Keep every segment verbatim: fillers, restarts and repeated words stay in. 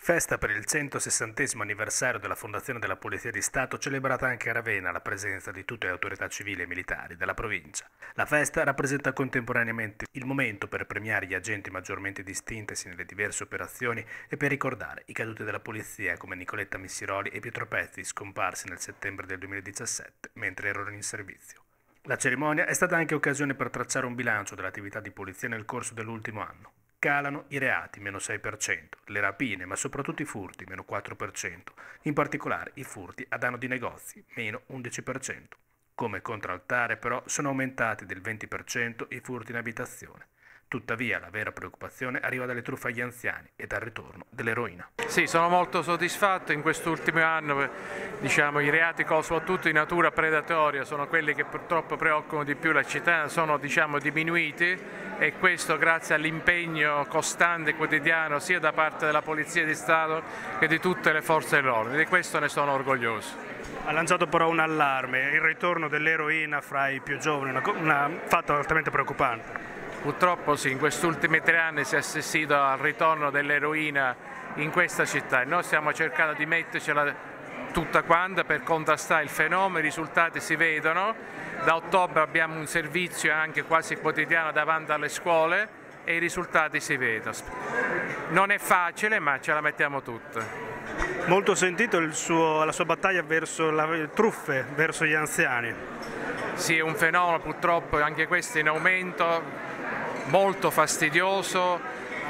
Festa per il centosessantesimo anniversario della fondazione della Polizia di Stato, celebrata anche a Ravenna alla presenza di tutte le autorità civili e militari della provincia. La festa rappresenta contemporaneamente il momento per premiare gli agenti maggiormente distintesi nelle diverse operazioni e per ricordare i caduti della polizia come Nicoletta Missiroli e Pietro Pezzi, scomparsi nel settembre del duemiladiciassette mentre erano in servizio. La cerimonia è stata anche occasione per tracciare un bilancio dell'attività di polizia nel corso dell'ultimo anno. Calano i reati, meno sei per cento, le rapine, ma soprattutto i furti, meno quattro per cento, in particolare i furti a danno di negozi, meno undici per cento. Come contraltare, però, sono aumentati del venti per cento i furti in abitazione. Tuttavia, la vera preoccupazione arriva dalle truffe agli anziani e dal ritorno dell'eroina. Sì, sono molto soddisfatto. In quest'ultimo anno diciamo, i reati soprattutto di natura predatoria sono quelli che purtroppo preoccupano di più la città, sono diciamo, diminuiti, e questo grazie all'impegno costante e quotidiano sia da parte della Polizia di Stato che di tutte le forze dell'ordine. Di questo ne sono orgoglioso. Ha lanciato però un allarme, il ritorno dell'eroina fra i più giovani, un fatto altamente preoccupante. Purtroppo sì, in questi ultimi tre anni si è assistito al ritorno dell'eroina in questa città e noi stiamo cercando di mettercela tutta quanta per contrastare il fenomeno. I risultati si vedono, da ottobre abbiamo un servizio anche quasi quotidiano davanti alle scuole e i risultati si vedono. Non è facile, ma ce la mettiamo tutta. Molto sentito il suo, la sua battaglia verso le truffe, verso gli anziani. Sì, è un fenomeno purtroppo anche questo in aumento, molto fastidioso,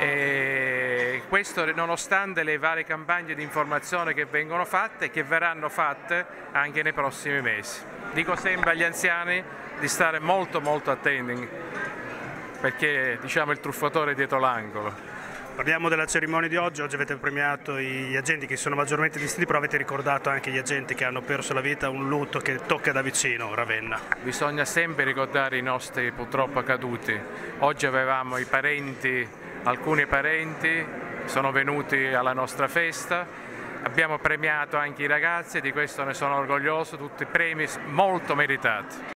e questo nonostante le varie campagne di informazione che vengono fatte e che verranno fatte anche nei prossimi mesi. Dico sempre agli anziani di stare molto molto attenti perché diciamo il truffatore è dietro l'angolo. Parliamo della cerimonia di oggi. Oggi avete premiato gli agenti che sono maggiormente distinti, però avete ricordato anche gli agenti che hanno perso la vita, un lutto che tocca da vicino Ravenna. Bisogna sempre ricordare i nostri purtroppo caduti. Oggi avevamo i parenti, alcuni parenti sono venuti alla nostra festa, abbiamo premiato anche i ragazzi, di questo ne sono orgoglioso, tutti premi molto meritati.